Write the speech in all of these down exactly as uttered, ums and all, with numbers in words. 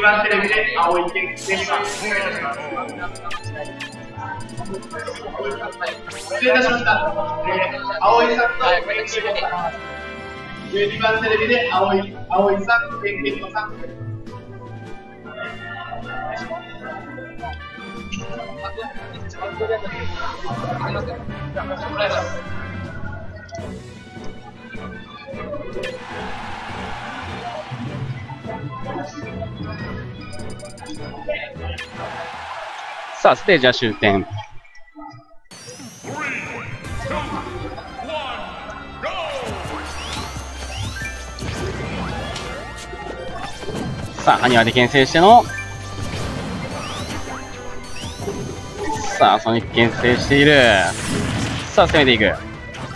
ばんテレビで青い点点がお願いいたします。失礼いたしました。えー、青井さんと点検さん。じゅうにばんテレビで青井青井さん、点検さん。 さあ、ステージは終点。さあ、埴輪で牽制しての、さあ、ソニック牽制している。さあ、攻めていく。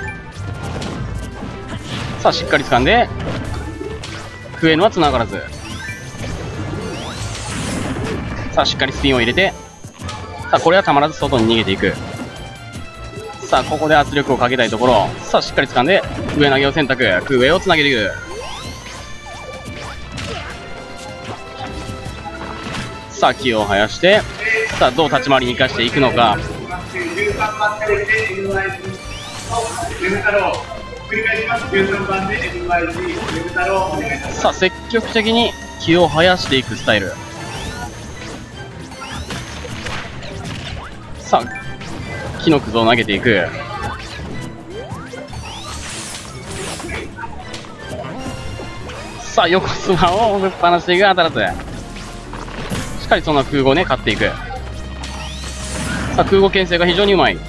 さあ、しっかり掴んで、笛のは繋がらず。さあ、しっかりスピンを入れて、さあ、これはたまらず外に逃げていく。さあ、ここで圧力をかけたいところ。さあ、しっかり掴んで、上投げを選択。上を繋げていく。さあ、気を生やして、さあ、どう立ち回りに生かしていくのか。さあ、積極的に気を生やしていくスタイル。さあ、木のくずを投げていく。さあ、横スマをぶっ放していく。当たらず。しっかりその空母をね、勝っていく。さあ、空母牽制が非常にうまい。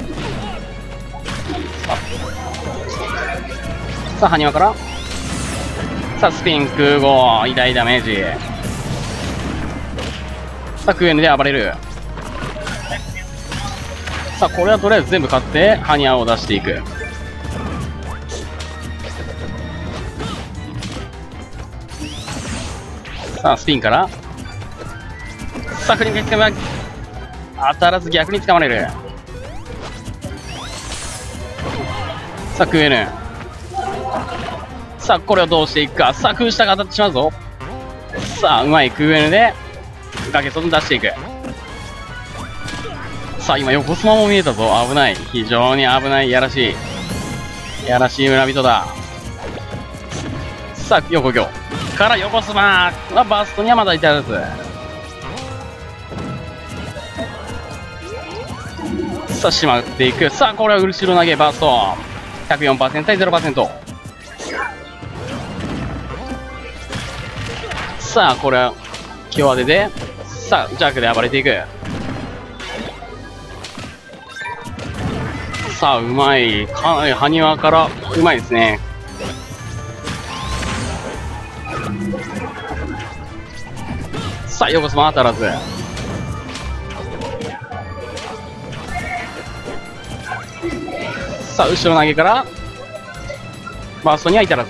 さあ、埴輪から。さあ、スピン空母、痛いダメージ。さあ、クエヌで暴れる。さあ、これはとりあえず全部勝って、埴輪を出していく。さあ、スピンから。さあ、振り向きつかま当たらず逆に掴まれる。さあ、クエヌ。さあ、これをどうしていくか。さあ、空下が当たってしまうぞ。さあ、うまいクエヌで、崖外に出していく。さあ、今、横スマも見えたぞ。危ない。非常に危ない。やらしい。やらしい村人だ。さあ、横行。から横スマはバーストにはまだ至らず。さあ、しまっていく。さあ、これは後ろ投げバースト。ひゃくよんパーセント 対 ゼロパーセント。さあ、これは、強当てで、さあ、ジャークで暴れていく。さあ、うまい。かなり埴輪から、うまいですね。さあ、横スマ当たらず。さあ、後ろ投げから、バーストには至らず。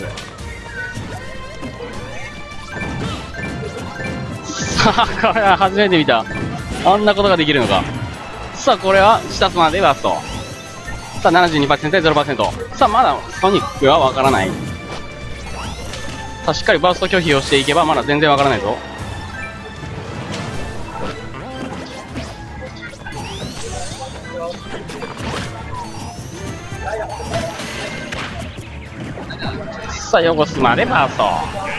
さあ、これは初めて見た。あんなことができるのか。さあ、これは下スマでバースト。さあ、ななじゅうにパーセント 対 ゼロパーセント。さあ、まだソニックはわからない。さあ、しっかりバースト拒否をしていけば、まだ全然わからないぞ。さあ、横スマでバースト。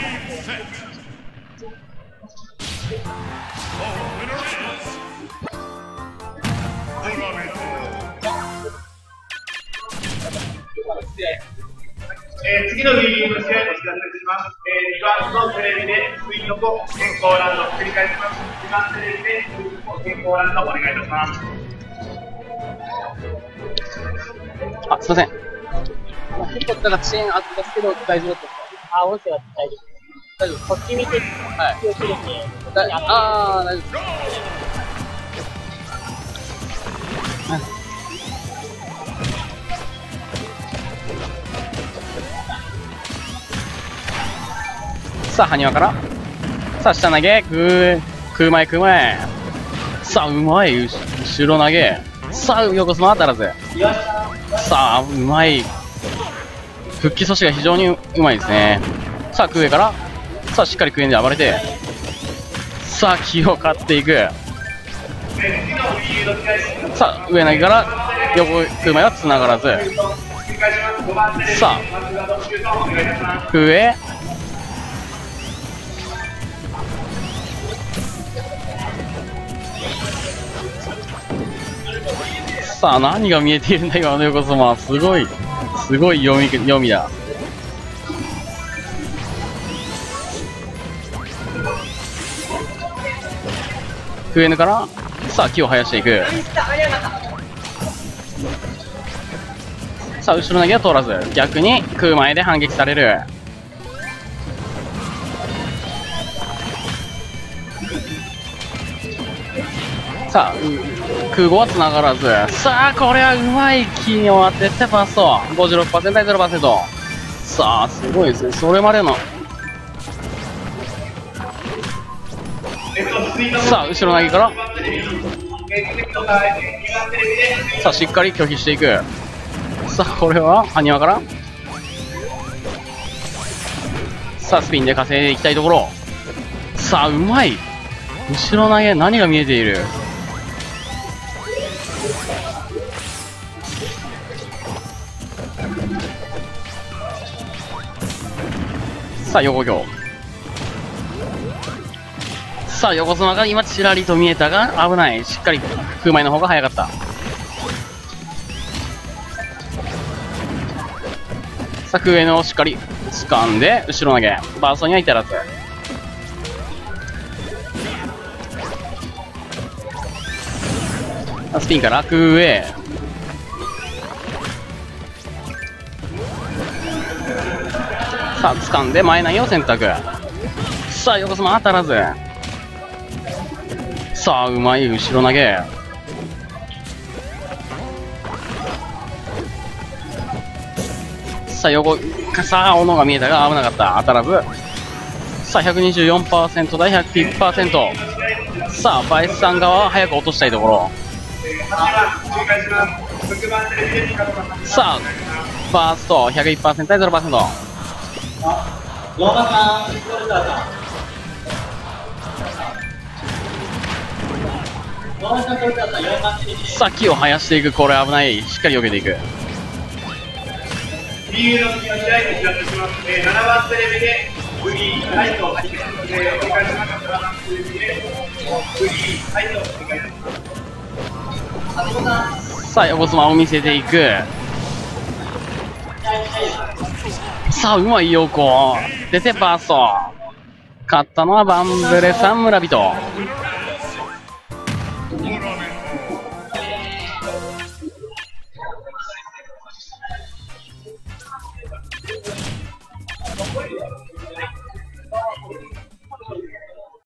えー、次の ビーリーグの試合をお知らせします。えー、にばんのテレビでスイートコ健康ラウンド繰り返します。にばんテレビでスイートコ健康ラウンドお願いいたします。 あ、すいません。 結構なんか遅延あったんですけど、大丈夫だった。あ、音声は大丈夫。大丈夫。こっち見て、はい。気をつけて。ああ、大丈夫。 さあ、埴輪から。さあ、下投げ。ぐー、空前空前。さあ、うまい。後ろ投げ。さあ、横スマ当たらず。さあ、うまい。復帰阻止が非常にうまいですね。さあ、空上から。さあ、しっかり空円で暴れて。 さあ、木を買っていく。 え次の Wii U の使い方さあ、上投げから横熊は繋がらず。 繰り返します。ごばんテレビさあ松田特集とお願いいたします。 上。さあ、何が見えているんだ、今の横綱。すごい、すごい読み、読みだ。上抜からさあ木を生やしていく。さあ後ろ投げは通らず、逆に空前で反撃される。さあ空母は繋がらず、さあこれはうまい木を当ててパスト ごじゅうろくパーセント 対 ゼロパーセント。 さあすごいですね、それまでの。さあ後ろ投げからさあしっかり拒否していく。さあこれは埴輪からさあスピンで稼いでいきたいところ。さあうまい、後ろ投げ何が見えている。さあ横強。さあ横綱が今ちらりと見えたが危ない、しっかり空前の方が早かった。さあ空上のをしっかり掴んで後ろ投げ、バーストには至らず。スピンから空上。さあ掴んで前投げを選択。さあ横綱当たらず。さあうまい後ろ投げ。さあ横さあ斧が見えたが危なかった、当たらず。さあ ひゃくにじゅうよんパーセント 対 ひゃくいちパーセント。 さあバイスさん側は早く落としたいところ。さあファースト ひゃくいちパーセント 対 ゼロパーセント。さあ木を生やしていく、これ危ない、しっかり避けていく。 Wii U の次の試合お知らせします。えー、ななばんテレビでブリーライトを始めます。えー、お願いします。ななばんテレビでブリーライトをお願いします。 さあ横綱を見せていく。さあうまい横出てバースト。勝ったのはバンブレさん村人。